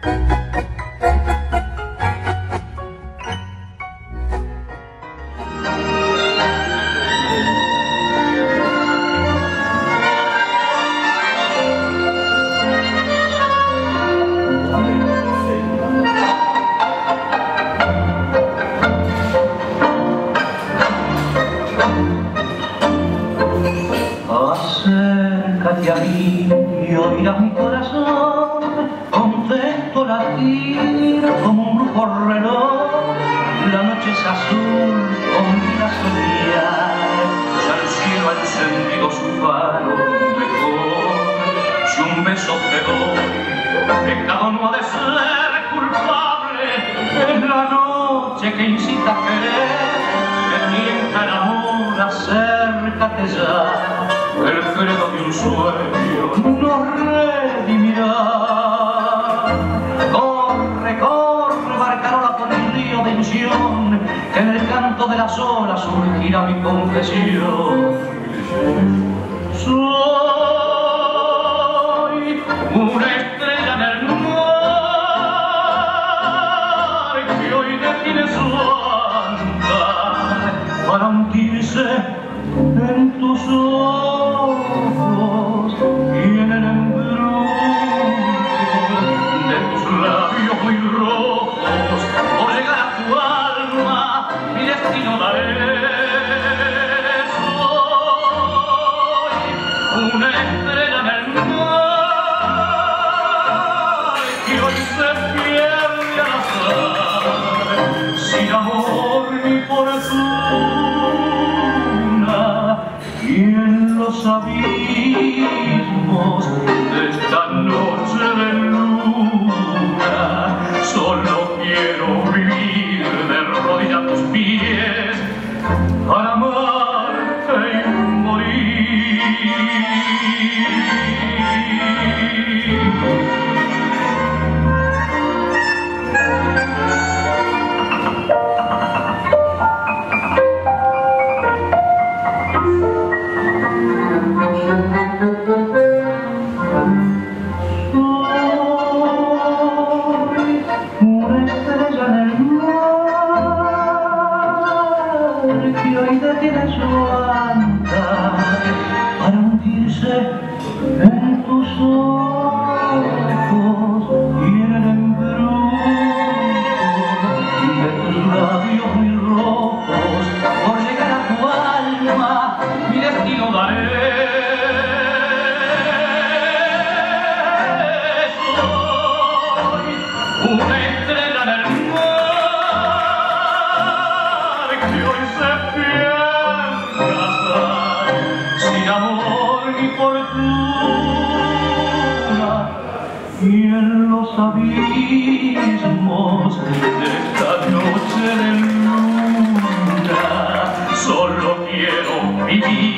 Acércate a mí y oirás mi corazón contento latir como un brujo reloj. La noche es azul con vida solear, ya el cielo ha encendido su faro mejor. Si un beso te doy, pecado no ha de ser culpable. Es la noche que incita a querer, que tienta el amor, acércate ya. El credo de un sueño nos redimirá. Corre, corre, barcarola por el río de ilusión, que en el canto de las olas surgirá mi confesión. Soy una estrella en el mar que hoy detiene su andar para hundirse en tus ojos y en el embrujo de tus labios muy rojos. Por llegar a tu alma mi destino daré. Soy una estrella en el mar que hoy se pierde al azar, sin amor ni fortuna. Y en los abismos de esta noche de luna solo quiero vivir de rodillas a tus pies para amarte y morir. Que hoy detiene su andar para hundirse en tus ojos y en el embrujo de tus labios muy rojos. Por llegar a tu alma mi destino daré. Soy una estrella en el mar que hoy se sin amor ni fortuna. Y en los abismos de esta noche de luna solo quiero vivir